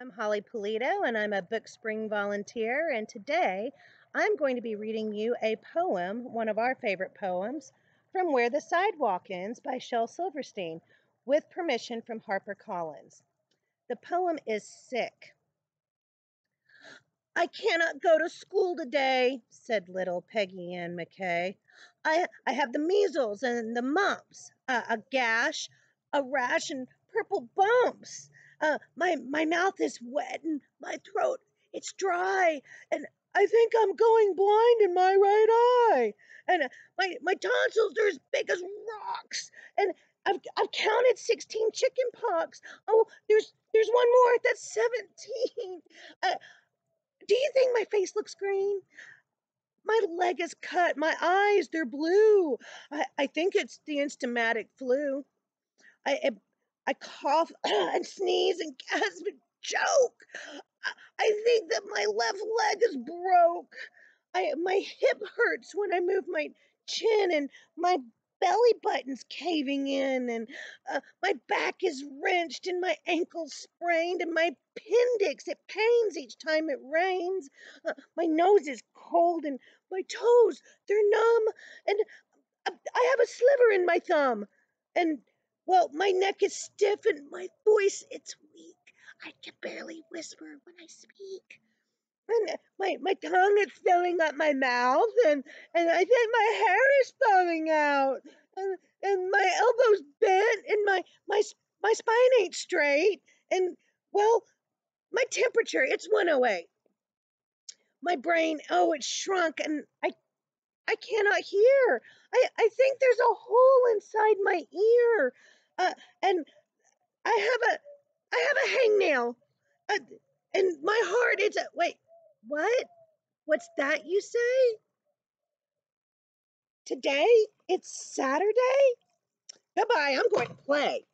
I'm Holly Pulido, and I'm a Book Spring volunteer. And today I'm going to be reading you a poem, one of our favorite poems, from Where the Sidewalk Ends by Shel Silverstein, with permission from HarperCollins. The poem is Sick. I cannot go to school today, said little Peggy Ann McKay. I have the measles and the mumps, a gash, a rash, and purple bumps. My mouth is wet and my throat, it's dry. And I think I'm going blind in my right eye. And my tonsils are as big as rocks. And I've counted 16 chicken pox. Oh, there's one more. That's 17. Do you think my face looks green? My leg is cut. My eyes, they're blue. I think it's the instamatic flu. I, I, I cough and sneeze and gasp and choke. I think that my left leg is broke. My hip hurts when I move my chin, and my belly button's caving in, and my back is wrenched, and my ankle's sprained, and my appendix, it pains each time it rains. My nose is cold, and my toes, they're numb, and I have a sliver in my thumb. And, well, my neck is stiff, and my voice, it's weak. I can barely whisper when I speak. And my tongue is filling up my mouth, and I think my hair is falling out, and my elbows bent, and my spine ain't straight, and, well, my temperature, it's 108. My brain, oh, it's shrunk, and I cannot hear. I think there's a hole inside my ear, and I have a hangnail, uh, and my heart, it's a wait. What? What's that you say? Today? It's Saturday? Goodbye, I'm going to play.